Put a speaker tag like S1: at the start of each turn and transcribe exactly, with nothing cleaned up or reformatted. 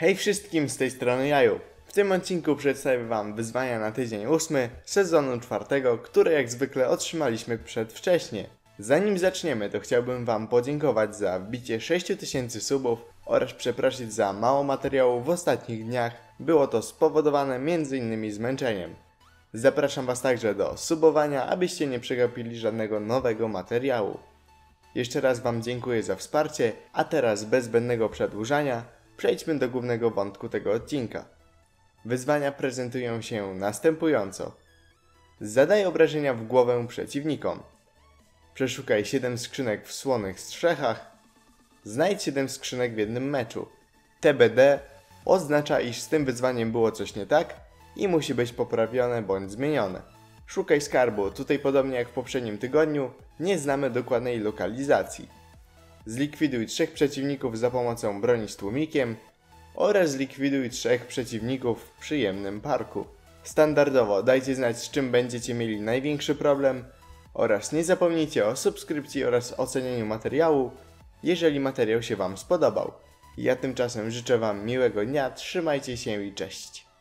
S1: Hej wszystkim, z tej strony Jaju. W tym odcinku przedstawię wam wyzwania na tydzień ósmy sezonu czwartego, które jak zwykle otrzymaliśmy przedwcześnie. Zanim zaczniemy, to chciałbym wam podziękować za wbicie sześć tysięcy subów oraz przeprosić za mało materiału w ostatnich dniach. Było to spowodowane między innymi zmęczeniem. Zapraszam was także do subowania, abyście nie przegapili żadnego nowego materiału. Jeszcze raz wam dziękuję za wsparcie, a teraz bez zbędnego przedłużania przejdźmy do głównego wątku tego odcinka. Wyzwania prezentują się następująco. Zadaj obrażenia w głowę przeciwnikom. Przeszukaj siedem skrzynek w słonych strzechach. Znajdź siedem skrzynek w jednym meczu. T B D oznacza, iż z tym wyzwaniem było coś nie tak i musi być poprawione bądź zmienione. Szukaj skarbu, tutaj podobnie jak w poprzednim tygodniu, nie znamy dokładnej lokalizacji. Zlikwiduj trzech przeciwników za pomocą broni z tłumikiem oraz zlikwiduj trzech przeciwników w przyjemnym parku. Standardowo dajcie znać, z czym będziecie mieli największy problem oraz nie zapomnijcie o subskrypcji oraz ocenieniu materiału, jeżeli materiał się wam spodobał. Ja tymczasem życzę wam miłego dnia, trzymajcie się i cześć.